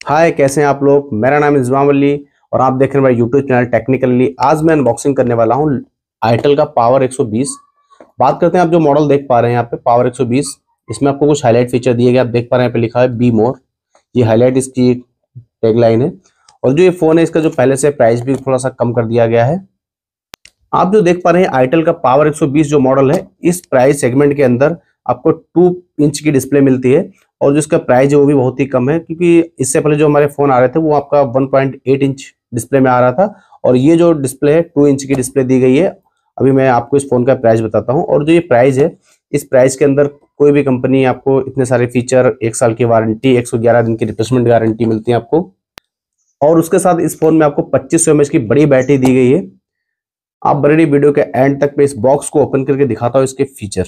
हाय, कैसे हैं आप लोग। मेरा नाम इस्माम अली और आप देख रहे हैं मेरा यूट्यूब चैनल टेक्निकली। आज मैं अनबॉक्सिंग करने वाला हूं आईटेल का पावर 120। बात करते हैं, आप जो मॉडल देख पा रहे हैं यहाँ पे पावर 120, इसमें आपको कुछ हाईलाइट फीचर दिए गए। आप देख पा रहे हैं यहाँ पे लिखा है बी मोर, ये हाईलाइट इसकी टैगलाइन है। और जो ये फोन है इसका जो पहले से प्राइस भी थोड़ा सा कम कर दिया गया है। आप जो देख पा रहे हैं आईटेल का पावर 120 जो मॉडल है, इस प्राइस सेगमेंट के अंदर आपको 2 इंच की डिस्प्ले मिलती है। और जिसका प्राइस है वो भी बहुत ही कम है, क्योंकि इससे पहले जो हमारे फोन आ रहे थे वो आपका 1.8 इंच डिस्प्ले में आ रहा था, और ये जो डिस्प्ले है 2 इंच की डिस्प्ले दी गई है। अभी मैं आपको इस फोन का प्राइस बताता हूँ। और जो ये प्राइस है, इस प्राइस के अंदर कोई भी कंपनी आपको इतने सारे फीचर, 1 साल की वारंटी, 111 दिन की रिप्लेसमेंट गारंटी मिलती है आपको। और उसके साथ इस फोन में आपको 2500 mAh की बड़ी बैटरी दी गई है। आप बड़ी वीडियो के एंड तक पे इस बॉक्स को ओपन करके दिखाता हूं इसके फीचर।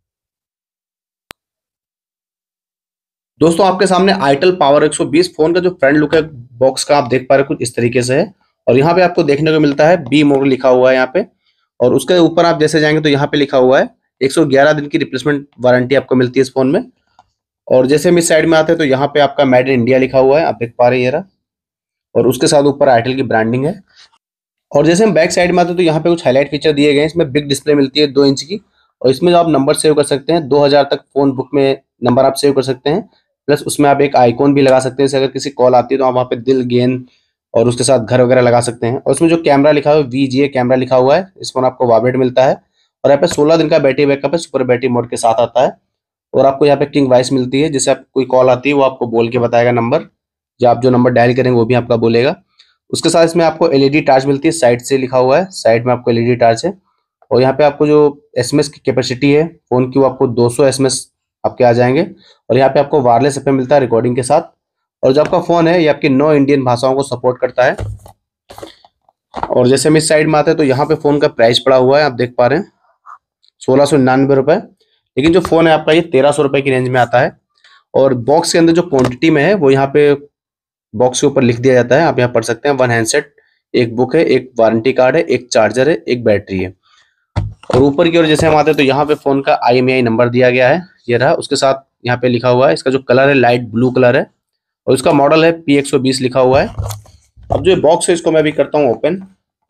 दोस्तों, आपके सामने आईटेल पावर 120 फोन का जो फ्रंट लुक है बॉक्स का, आप देख पा रहे हैं कुछ इस तरीके से है। और यहाँ पे आपको देखने को मिलता है बी मोर लिखा हुआ है यहाँ पे। और उसके ऊपर आप जैसे जाएंगे तो यहाँ पे लिखा हुआ है 111 दिन की रिप्लेसमेंट वारंटी आपको मिलती है इस फोन में। और जैसे हम इस साइड में आते हैं तो यहाँ पे आपका मेड इन इंडिया लिखा हुआ है, आप देख पा रहे हैं ये रहा। और उसके साथ ऊपर आईटेल की ब्रांडिंग है। और जैसे हम बैक साइड में आते हैं तो यहाँ पे कुछ हाईलाइट फीचर दिए गए हैं। इसमें बिग डिस्प्ले मिलती है 2 इंच की, और इसमें जो आप नंबर सेव कर सकते हैं, 2000 तक फोन बुक में नंबर आप सेव कर सकते हैं। प्लस उसमें आप एक आइकॉन भी लगा सकते हैं, जैसे अगर किसी कॉल आती है तो आप वहाँ पे दिल, गेंद और उसके साथ घर वगैरह लगा सकते हैं। और उसमें जो कैमरा लिखा हुआ है, VGA कैमरा लिखा हुआ है, इस फोन आपको वार्बेट मिलता है। और यहाँ पे 16 दिन का बैटरी बैकअप है, सुपर बैटरी मोड के साथ आता है। और आपको यहाँ पे किंग वॉइस मिलती है, जिससे आप कोई कॉल आती है वो आपको बोल के बताएगा नंबर, या आप जो नंबर डायल करेंगे वो भी आपका बोलेगा। उसके साथ इसमें आपको एलईडी टार्च मिलती है, साइड से लिखा हुआ है, साइड में आपको एलईडी टार्च है। और यहाँ पे आपको जो एसएमएस की कैपेसिटी है फोन की, वो आपको 200 एसएमएस आपके आ जाएंगे। और यहाँ पे आपको वायरलेस एफएम मिलता है रिकॉर्डिंग के साथ। और जो आपका फोन है ये आपकी 9 इंडियन भाषाओं को सपोर्ट करता है। और जैसे हम इस साइड में आते हैं तो यहाँ पे फोन का प्राइस पड़ा हुआ है, आप देख पा रहे हैं 1699 रुपए। लेकिन जो फोन है आपका ये 1300 रुपए की रेंज में आता है। और बॉक्स के अंदर जो क्वांटिटी में है वो यहाँ पे बॉक्स के ऊपर लिख दिया जाता है, आप यहाँ पढ़ सकते हैं। 1 हैंडसेट, एक बुक है, एक वारंटी कार्ड है, एक चार्जर है, एक बैटरी है। और ऊपर की ओर जैसे हम आते हैं तो यहाँ पे फोन का IMEI नंबर दिया गया है, ये रहा। उसके साथ यहाँ पे लिखा हुआ है, इसका जो कलर है लाइट ब्लू कलर है। और इसका मॉडल है P120 लिखा हुआ है। अब जो बॉक्स है इसको मैं अभी करता हूँ ओपन।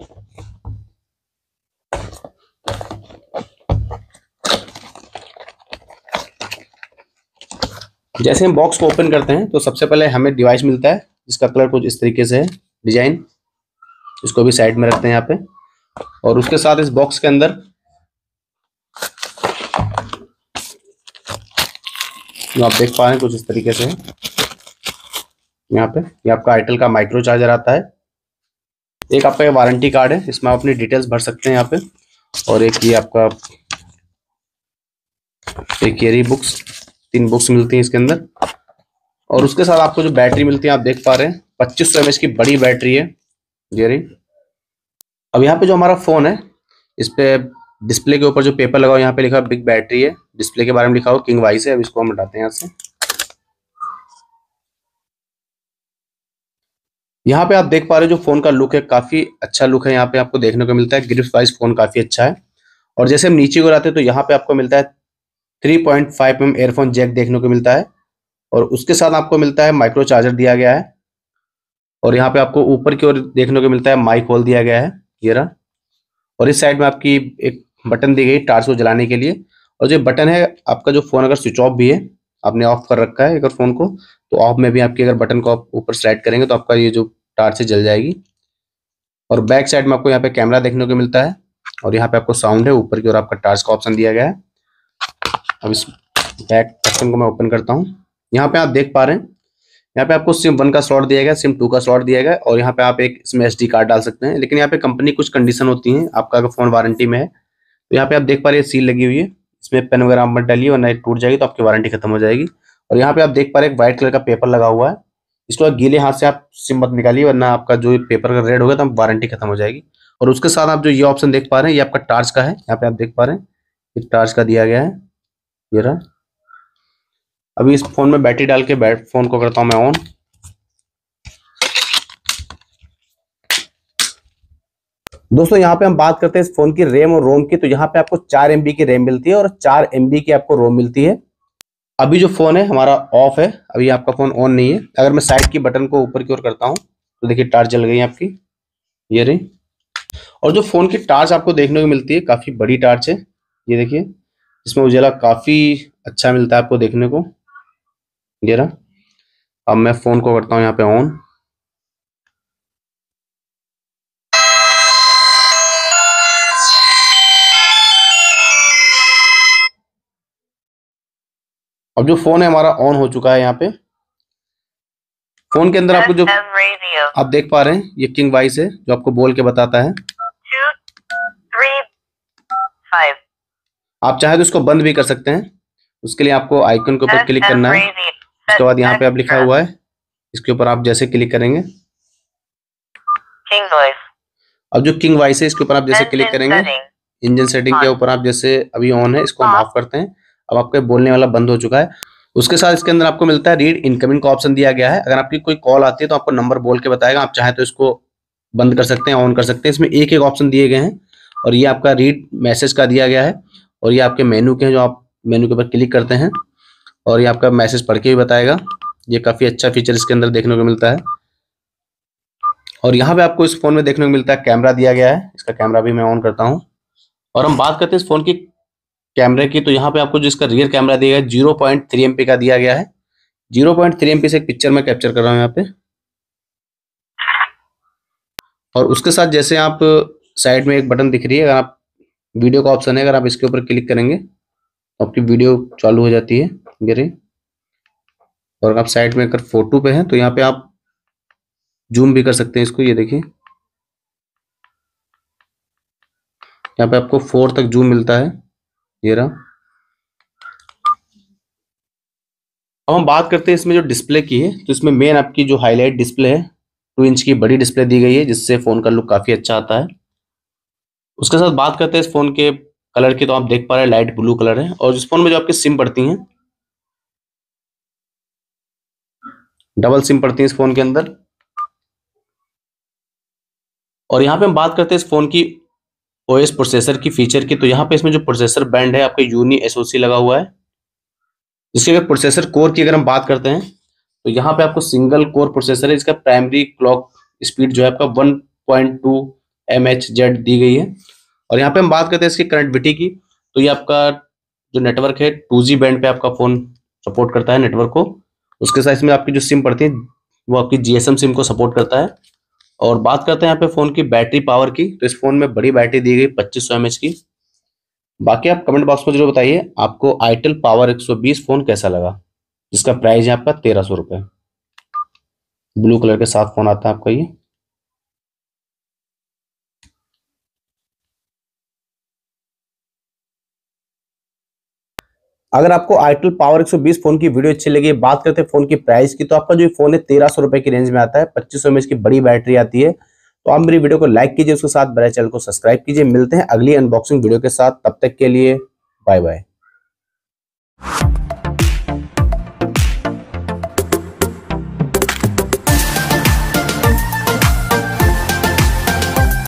जैसे हम बॉक्स को ओपन करते हैं तो सबसे पहले हमें डिवाइस मिलता है, जिसका कलर कुछ इस तरीके से है, डिजाइन। इसको भी साइड में रखते हैं यहाँ पे। और उसके साथ इस बॉक्स के अंदर जो आप देख पा रहे हैं कुछ इस तरीके से है। यहाँ पे ये आपका आईटेल का माइक्रो चार्जर आता है। एक आपका ये वारंटी कार्ड है, इसमें आप अपनी डिटेल्स भर सकते हैं यहाँ पे। और एक ये आपका एक ये बुक्स, 3 बुक्स मिलती हैं इसके अंदर। और उसके साथ आपको जो बैटरी मिलती है आप देख पा रहे हैं 2500 mAh की बड़ी बैटरी है, ये रही। अब यहाँ पे जो हमारा फोन है, इस पे डिस्प्ले के ऊपर जो पेपर लगा हुआ है यहाँ पे लिखा बिग बैटरी है, डिस्प्ले के बारे में लिखा हुआ किंग वॉइस है। अब इसको हम हटाते हैं यहाँ से। यहाँ पे आप देख पा रहे हो जो फोन का लुक है, काफी अच्छा लुक है। यहाँ पे आपको देखने को मिलता है ग्रिप वाइज फोन काफी अच्छा है। और जैसे हम नीचे को आते हैं तो यहाँ पे आपको मिलता है 3.5 mm एयरफोन जैक देखने को मिलता है। और उसके साथ आपको मिलता है माइक्रो चार्जर दिया गया है। और यहाँ पे आपको ऊपर की ओर देखने को मिलता है माइक होल दिया गया है, ये रहा। और इस साइड में आपकी एक बटन दी गई टार्च को जलाने के लिए। और जो बटन है आपका, जो फोन अगर स्विच ऑफ भी है, आपने ऑफ कर रखा है अगर फोन को, तो ऑफ में भी आपकी अगर बटन को आप ऊपर स्लाइड करेंगे तो आपका ये जो टार्च से जल जाएगी। और बैक साइड में आपको यहाँ पे कैमरा देखने को मिलता है। और यहाँ पे आपको साउंड है, ऊपर की ओर आपका टार्च का ऑप्शन दिया गया है। अब इस बैक ऑप्शन को मैं ओपन करता हूँ। यहाँ पे आप देख पा रहे हैं, यहाँ पे आपको SIM 1 का स्लॉट दिया गया, SIM 2 का स्लॉट दिया गया। और यहाँ पे आप एक इसमें SD कार्ड डाल सकते हैं। लेकिन यहाँ पे कंपनी कुछ कंडीशन होती है, आपका अगर फोन वारंटी में है तो यहाँ पे आप देख पा रहे हैं सील लगी हुई है, इसमें पेन वगैरह आप मत डालिए वरना टूट जाएगी तो आपकी वारंटी खत्म हो जाएगी। और यहाँ पे आप देख पा रहे हैं व्हाइट कलर का पेपर लगा हुआ है, इसको आप गीले हाथ से आप सिम मत निकालिए वरना आपका जो पेपर का रेड होगा तो वारंटी खत्म हो जाएगी। और उसके साथ आप जो ये ऑप्शन देख पा रहे हैं ये आपका टार्च का है, यहाँ पे आप देख पा रहे हैं ये टार्च का दिया गया है, ये रहा। अभी इस फोन में बैटरी डाल के फोन को करता हूँ मैं ऑन। दोस्तों, यहाँ पे हम बात करते हैं इस फोन की रैम और रोम की, तो यहाँ पे आपको 4 MB की रैम मिलती है और 4 MB की आपको रोम मिलती है। अभी जो फोन है हमारा ऑफ है, अभी आपका फोन ऑन नहीं है। अगर मैं साइड की बटन को ऊपर की ओर करता हूँ तो देखिए टार्च जल गई है आपकी, ये रही। और जो फोन की टार्च आपको देखने को मिलती है काफी बड़ी टार्च है, ये देखिए, इसमें उजाला काफी अच्छा मिलता है आपको देखने को, ये रहा। अब मैं फोन को करता हूँ यहाँ पे ऑन। अब जो फोन है हमारा ऑन हो चुका है। यहाँ पे फोन के अंदर आपको जो आप देख पा रहे हैं ये किंग वॉइस है जो आपको बोल के बताता है। 2, 3, 5। आप चाहे तो इसको बंद भी कर सकते हैं, उसके लिए आपको आइकन के ऊपर क्लिक करना है। उसके बाद यहाँ पे आप लिखा हुआ है, इसके ऊपर आप जैसे क्लिक करेंगे, किंग वॉइस। अब जो किंग वॉइस है इसके ऊपर आप जैसे क्लिक करेंगे, इंजन सेटिंग के ऊपर आप जैसे अभी ऑन है इसको हम ऑफ करते हैं। अब आपका बोलने वाला बंद हो चुका है। उसके साथ इसके अंदर आपको मिलता है रीड इनकमिंग का ऑप्शन दिया गया है। अगर आपकी कोई कॉल आती है तो आपको नंबर बोल के बताएगा, आप चाहे तो इसको बंद कर सकते हैं, ऑन कर सकते हैं। इसमें एक एक ऑप्शन दिए गए हैं और ये आपका रीड मैसेज का दिया गया है और ये आपके मेनू के हैं जो आप मेनू के ऊपर क्लिक करते हैं और ये आपका मैसेज पढ़ के भी बताएगा। ये काफी अच्छा फीचर इसके अंदर देखने को मिलता है। और यहाँ पे आपको इस फोन में देखने को मिलता है कैमरा दिया गया है, इसका कैमरा भी मैं ऑन करता हूँ। और हम बात करते हैं इस फोन की कैमरे की, तो यहाँ पे आपको जो इसका रियर कैमरा दिया गया है 0.3 MP का दिया गया है। 0.3 MP से एक पिक्चर मैं कैप्चर कर रहा हूँ यहाँ पे। और उसके साथ जैसे आप साइड में एक बटन दिख रही है, अगर आप वीडियो का ऑप्शन है, अगर आप इसके ऊपर क्लिक करेंगे तो आपकी वीडियो चालू हो जाती है, ये रही। और अगर आप साइड में अगर फोटो पे हैं तो यहाँ पे आप जूम भी कर सकते हैं इसको, ये देखिए यहाँ पे आपको 4 तक जूम मिलता है, ये रहा। अब हम बात करते हैं इसमें जो डिस्प्ले की है, तो इसमें मेन आपकी जो हाईलाइट डिस्प्ले है 2 इंच की बड़ी डिस्प्ले दी गई है जिससे फोन का लुक काफी अच्छा आता है। उसके साथ बात करते हैं इस फोन के कलर की, तो आप देख पा रहे हैं लाइट ब्लू कलर है। और इस फोन में जो आपकी सिम पड़ती हैं, डबल सिम पड़ती है इस फोन के अंदर। और यहाँ पे हम बात करते हैं इस फोन की ओएस प्रोसेसर की फीचर की, तो यहाँ पे इसमें जो प्रोसेसर बैंड है आपके यूनी एसओसी लगा हुआ है। इसके अगर प्रोसेसर कोर की अगर हम बात करते हैं तो यहाँ पे आपको सिंगल कोर प्रोसेसर है। इसका प्राइमरी क्लॉक स्पीड जो है आपका 1.2 MHz दी गई है। और यहाँ पे हम बात करते हैं इसकी कनेक्टिविटी की, तो ये आपका जो नेटवर्क है 2G बैंड पे आपका फोन सपोर्ट करता है नेटवर्क को। उसके साथ इसमें आपकी जो सिम पड़ती है वो आपकी GSM सिम को सपोर्ट करता है। और बात करते हैं यहाँ पे फोन की बैटरी पावर की, तो इस फोन में बड़ी बैटरी दी गई 2500 mAh की। बाकी आप कमेंट बॉक्स में जरूर बताइए आपको आईटेल पावर 120 फोन कैसा लगा, जिसका प्राइस है आपका 1300 रुपए। ब्लू कलर के साथ फोन आता है आपका ये। अगर आपको आईटेल पावर 120 फोन की वीडियो अच्छी लगी, बात करते हैं फोन की प्राइस की, तो आपका जो फोन है 1300 रुपए की रेंज में आता है, 2500 mAh की बड़ी बैटरी आती है। तो आप मेरी वीडियो को लाइक कीजिए, उसके साथ मेरे चैनल को सब्सक्राइब कीजिए। मिलते हैं अगली अनबॉक्सिंग वीडियो के साथ, तब तक के लिए बाय बाय।